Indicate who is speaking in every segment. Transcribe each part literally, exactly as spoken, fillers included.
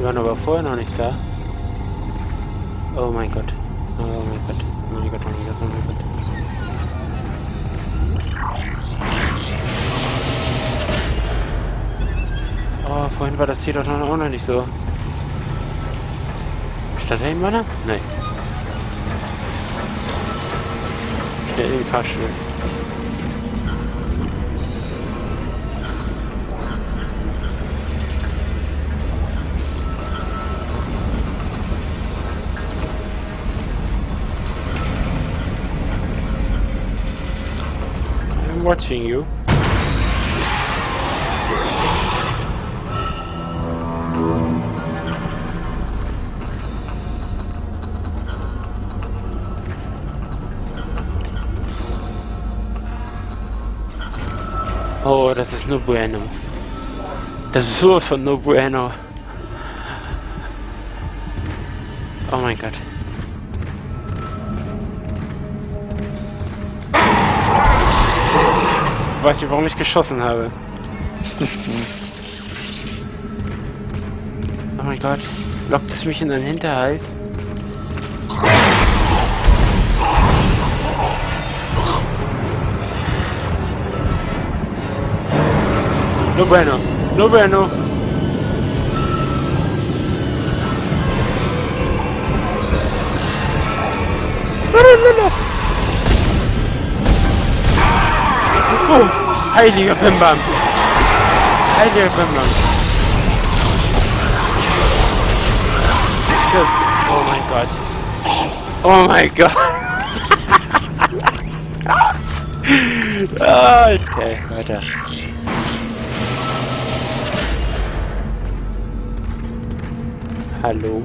Speaker 1: Die waren aber vorher noch nicht da. Oh mein Gott. Oh mein Gott. Oh mein Gott, oh mein Gott, oh mein Gott. Oh, vorhin war das hier doch auch noch nicht so. Stand da eben einer? Nein. Der im Fahrstuhl. I'm watching you. Oh, das ist no bueno. Das ist sowas von no bueno. Oh mein Gott. Jetzt weiß ich, warum ich geschossen habe. Oh mein Gott. Lockt es mich in einen Hinterhalt? No bueno, no bueno. Oh, heiliger Bimbam. Heiliger Bimbam. Oh mein Gott. Oh mein Gott. Okay, weiter. Hallo?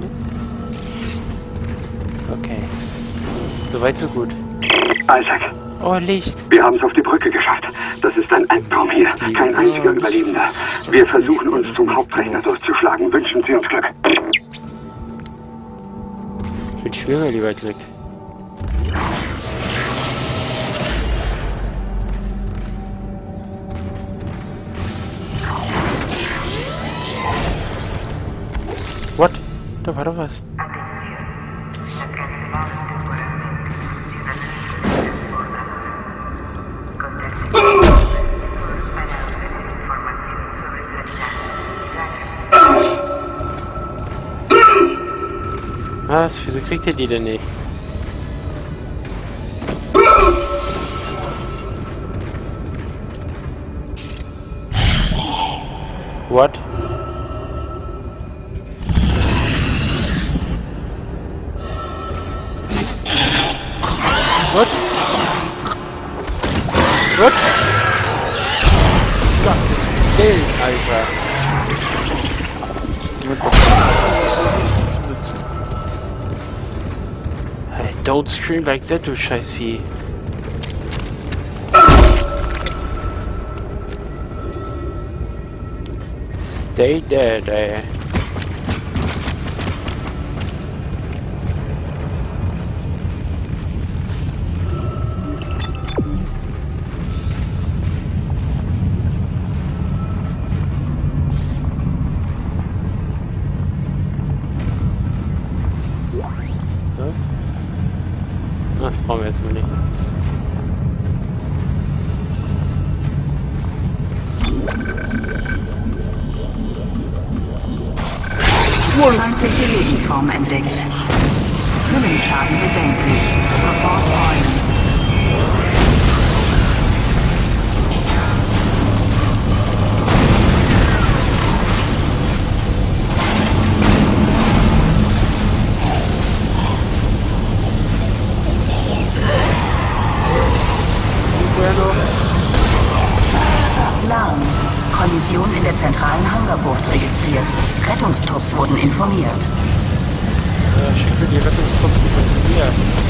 Speaker 1: Okay. Soweit, so gut.
Speaker 2: Isaac.
Speaker 1: Oh, Licht.
Speaker 2: Wir haben es auf die Brücke geschafft. Das ist ein Albtraum hier. Kein einziger Überlebender. Wir versuchen uns zum Hauptrechner durchzuschlagen. Wünschen Sie uns Glück.
Speaker 1: Ich bin schwerer, lieber Glück. What? Da war doch was. Was? Wieso kriegt ihr die denn nicht? What? What? What? Gott, still, Alter. Hey, don't scream like that, du Scheißvieh. Stay dead, ey. Ach, brauchen wir jetzt mal nicht.
Speaker 3: Feindliche Lebensform entdeckt. Hüllenschaden bedenklich. Sofort räumen. Alarm. Kollision in der zentralen Hangarbucht registriert. Rettungstrupps wurden informiert.
Speaker 1: Ja, schick mir die Rettungstrupps informiert.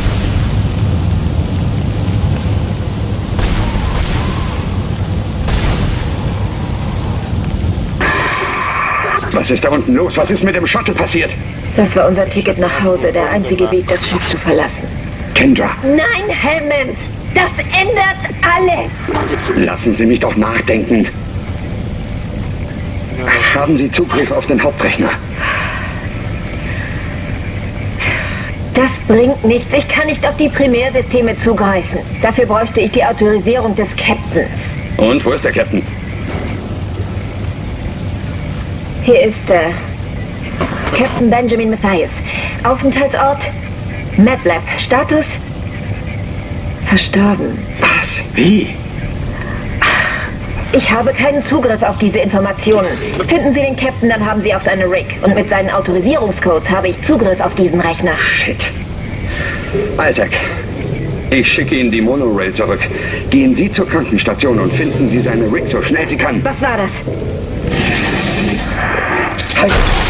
Speaker 2: Was ist da unten los? Was ist mit dem Shuttle passiert?
Speaker 4: Das war unser Ticket nach Hause, der einzige Weg, das Schiff zu verlassen.
Speaker 2: Kendra.
Speaker 4: Nein, Hammond! Das ändert alles!
Speaker 2: Lassen Sie mich doch nachdenken. Haben Sie Zugriff auf den Hauptrechner?
Speaker 4: Das bringt nichts. Ich kann nicht auf die Primärsysteme zugreifen. Dafür bräuchte ich die Autorisierung des Captains.
Speaker 2: Und, wo ist der Captain?
Speaker 4: Hier ist, äh, Captain Benjamin Mathias. Aufenthaltsort, MATLAB. Status, verstorben.
Speaker 2: Was? Wie?
Speaker 4: Ich habe keinen Zugriff auf diese Informationen. Finden Sie den Captain, dann haben Sie auch seine Rig. Und mit seinen Autorisierungscodes habe ich Zugriff auf diesen Rechner.
Speaker 2: Shit. Isaac, ich schicke Ihnen die Monorail zurück. Gehen Sie zur Krankenstation und finden Sie seine Rig so schnell Sie kann.
Speaker 4: Was war das?
Speaker 2: Halt!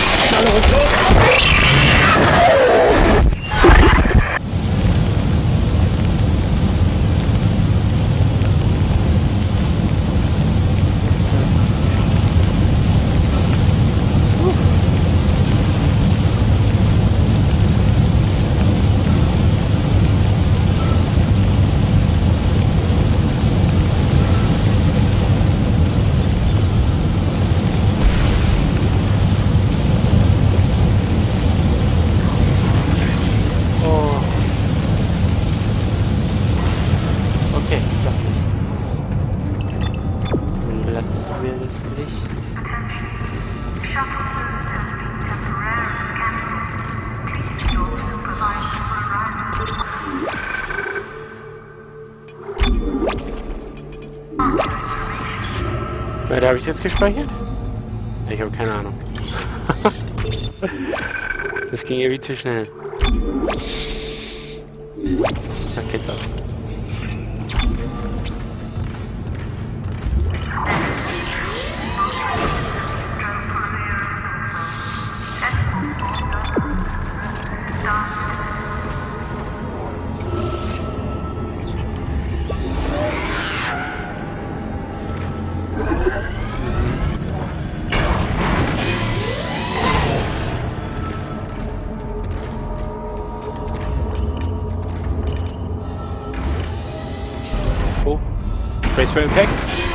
Speaker 1: Weiter habe ich jetzt gespeichert? Ich habe keine Ahnung. Das ging irgendwie zu schnell. Da geht's ab.
Speaker 2: Oh, Brace for Impact.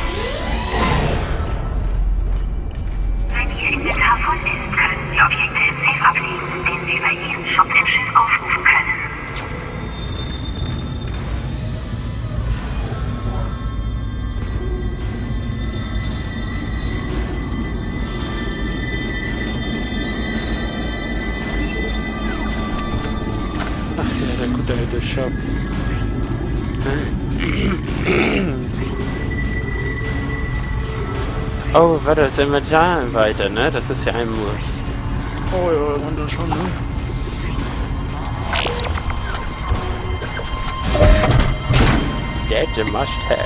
Speaker 5: Wenn ihr Inventar voll ist, können Sie Objekte im Safe ablegen, den Sie über Ihren Shop im Schiff aufrufen können.
Speaker 1: Ach ja, der gute alte Shop. Oh, warte, das Inventar weiter, ne? Das ist ja ein Muss.
Speaker 2: Oh ja, das haben wir schon, ne?
Speaker 1: That's a must have.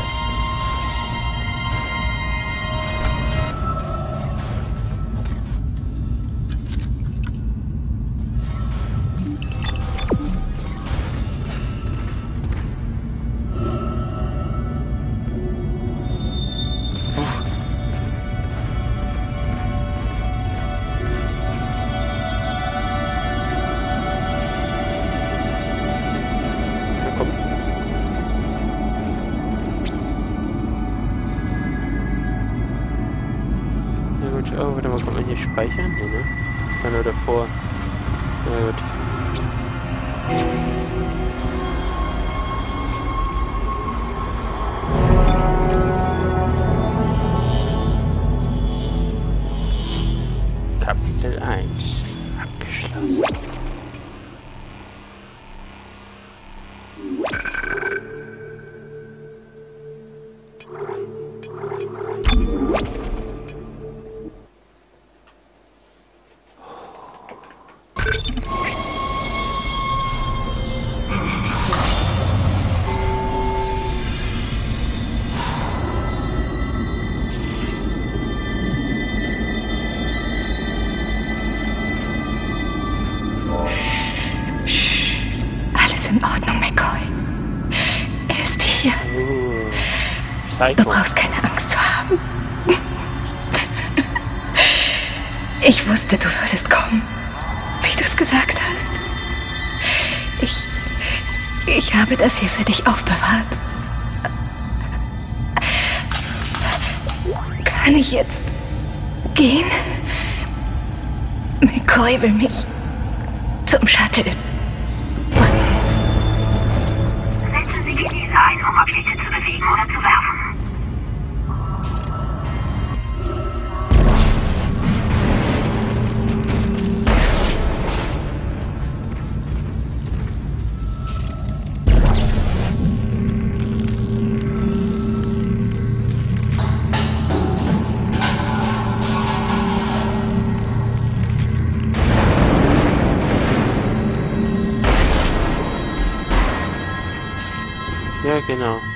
Speaker 1: Oh, warte mal, kann man hier speichern? Nee, ne? Das war nur davor. Na gut. Kapitel eins. Abgeschlossen.
Speaker 5: In Ordnung, McCoy. Er ist hier.
Speaker 1: Uh,
Speaker 5: du brauchst keine Angst zu haben. Ich wusste, du würdest kommen, wie du es gesagt hast. Ich... Ich habe das hier für dich aufbewahrt. Kann ich jetzt gehen? McCoy will mich zum Shuttle
Speaker 1: genau.